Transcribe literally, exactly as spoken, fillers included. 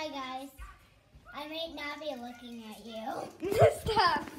Hi guys. I may not be looking at you. Stop.